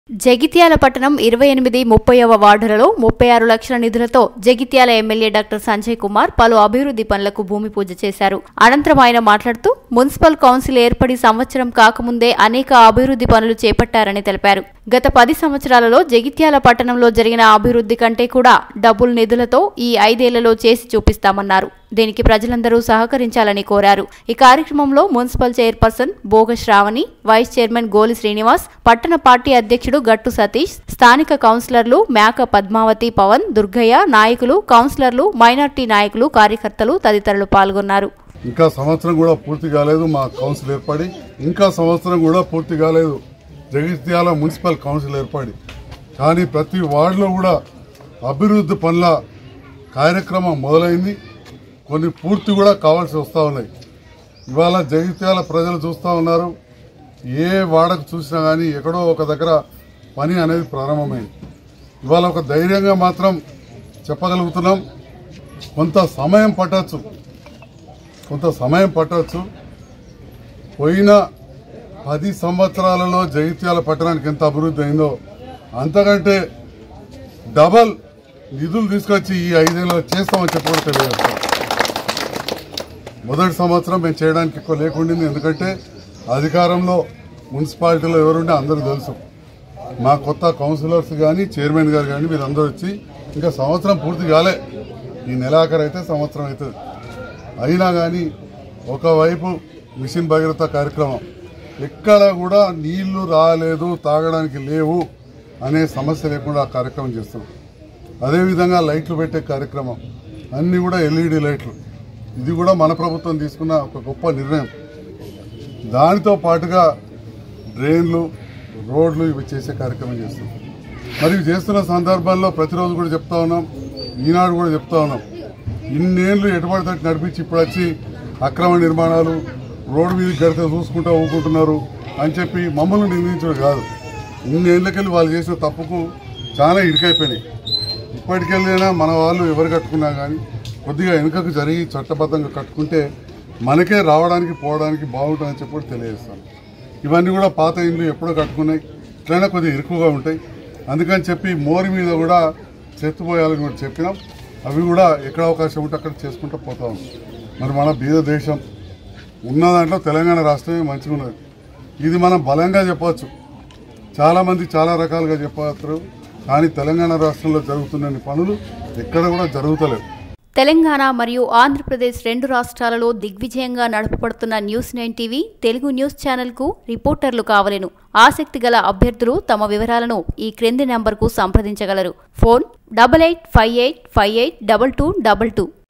జగిత్యాల పట్టణం 28-30వ వార్డులలో 36 లక్షల నిధులతో జగిత్యాల ఎమ్మెల్యే డాక్టర్ సంజయ్ కుమార్ పలు అభివృద్ధి పనులకు భూమి పూజ చేశారు. అనంతరం ఆయన మాట్లాడుతూ మున్సిపల్ కౌన్సిల్ ఏర్పడి సంవత్సరం కాకముందే అనేక అభివృద్ధి పనులు చేపట్టారని తెలిపారు. గత 10 సంవత్సరాలలో జగిత్యాల పట్టణంలో జరిగిన అభివృద్ధి కంటే కూడా డబుల్ నిధులతో ఈ 5 ఏళ్లలో చేసి చూపిస్తామన్నారు. దీనికి ప్రజలందరూ సహకరించాలని కోరారు. ఈ కార్యక్రమంలో municipal chairperson Boga Sravani, vice chairman Goli Srinivas, పట్టణ పార్టీ అధ్యక్షుడు గట్టు సతీష్, స్థానిక కౌన్సిలర్లు మేక పద్మావతి, పవన్, దుర్గయ్య, నాయకులు, కౌన్సిలర్లు, మైనార్టీ నాయకులు, కార్యకర్తలు తదితరులు పాల్గొన్నారు. ఇంకా సంవత్సరం కూడా పూర్తి కాలేదు మా కౌన్సిల్ ఏర్పడి, ఇంకా సంవత్సరం కూడా పూర్తి కాలేదు జగిత్యాల మున్సిపల్ కౌన్సిల్ ఏర్పడి. కానీ ప్రతి వార్డులో కూడా అభివృద్ధి పనుల కార్యక్రమం మొదలైంది. కొన్ని పూర్తి కూడా కావాల్సి వస్తూ ఉన్నాయి. ఇవాళ జగిత్యాల ప్రజలు చూస్తూ ఉన్నారు. ఏ వాడకు చూసినా కానీ ఎక్కడో ఒక దగ్గర పని అనేది ప్రారంభమైంది. ఇవాళ ఒక ధైర్యంగా మాత్రం చెప్పగలుగుతున్నాం, కొంత సమయం పట్టవచ్చు. పోయిన 10 సంవత్సరాలలో జగిత్యాల పట్టణానికి ఎంత అభివృద్ధి అయిందో అంతకంటే డబల్ నిధులు తీసుకొచ్చి ఈ 5 ఏళ్ళలో చేస్తామని చెప్పడం తెలియజేస్తాం. మొదటి సంవత్సరం మేము చేయడానికి ఎక్కువ లేకుండింది, ఎందుకంటే అధికారంలో మున్సిపాలిటీలో ఎవరుంటే అందరూ తెలుసు. మా కొత్త కౌన్సిలర్స్ కానీ చైర్మన్ గారు కానీ వీరందరూ వచ్చి ఇంకా సంవత్సరం పూర్తి కాలే, ఈ నెలాఖరు అయితే సంవత్సరం అవుతుంది. అయినా కానీ ఒకవైపు మిషన్ భగీరథ కార్యక్రమం, ఎక్కడ కూడా నీళ్లు రాలేదు, తాగడానికి లేవు అనే సమస్య లేకుండా ఆ కార్యక్రమం చేస్తాం. అదేవిధంగా లైట్లు పెట్టే కార్యక్రమం, అన్నీ కూడా LED లైట్లు, ఇది కూడా మన ప్రభుత్వం తీసుకున్న ఒక గొప్ప నిర్ణయం. దానితో పాటుగా డ్రైన్లు, రోడ్లు ఇవి చేసే కార్యక్రమం చేస్తాం. మరి ఇవి చేస్తున్న సందర్భాల్లో ప్రతిరోజు కూడా చెప్తా ఉన్నాం, ఈనాడు కూడా చెప్తా ఉన్నాం, ఇన్నేళ్లు ఎటుబడి నడిపించి ఇప్పుడు వచ్చి అక్రమ నిర్మాణాలు, రోడ్డు మీద గడితే చూసుకుంటూ ఊరుకుంటున్నారు అని చెప్పి మమ్మల్ని నిందించడం కాదు. ఇన్నేళ్లకెళ్ళి వాళ్ళు చేసిన తప్పుకు చాలా ఇరుకైపోయినాయి. ఇప్పటికెళ్ళైనా మన వాళ్ళు ఎవరు కట్టుకున్నా కానీ కొద్దిగా వెనుకకు జరిగి చట్టబద్ధంగా కట్టుకుంటే మనకే రావడానికి పోవడానికి బాగుంటుందని చెప్పి తెలియజేస్తాను. ఇవన్నీ కూడా పాత ఇండ్లు ఎప్పుడో కట్టుకున్నాయి, ఇట్లయినా కొద్దిగా ఇరుకుగా ఉంటాయి. అందుకని చెప్పి మోరి మీద కూడా చెత్తపోయాలని కూడా చెప్పినాం. అవి కూడా ఎక్కడ అవకాశం ఉంటే అక్కడ చేసుకుంటూ పోతా ఉన్నాం. మరి మన బీద దేశం ఉన్న దాంట్లో తెలంగాణ రాష్ట్రమే మంచిగా ఉన్నది. ఇది మనం బలంగా చెప్పవచ్చు, చాలామంది చాలా రకాలుగా చెప్పవచ్చు. కానీ తెలంగాణ రాష్ట్రంలో జరుగుతున్న పనులు ఎక్కడ కూడా జరుగుతలేవు. తెలంగాణ మరియు ఆంధ్రప్రదేశ్ 2 రాష్ట్రాలలో దిగ్విజయంగా నడపబడుతున్న న్యూస్9 టీవీ తెలుగు న్యూస్ ఛానల్కు రిపోర్టర్లు కావలెను. ఆసక్తి గల అభ్యర్థులు తమ వివరాలను ఈ క్రింది నంబర్కు సంప్రదించగలరు. ఫోన్ 8858582222.